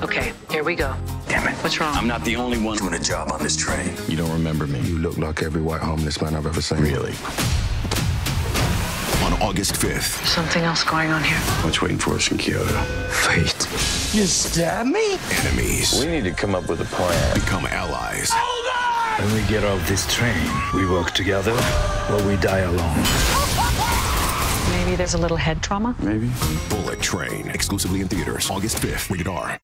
Okay, here we go. Damn it. What's wrong? I'm not the only one doing a job on this train. You don't remember me. You look like every white homeless man I've ever seen. Really? On August 5th. Something else going on here. What's waiting for us in Kyoto? Fate. You stab me? Enemies We need to come up with a plan. become allies. When we get off this train, we work together or we die alone. Maybe there's a little head trauma. Maybe. Bullet Train. Exclusively in theaters. August 5th. Rated R.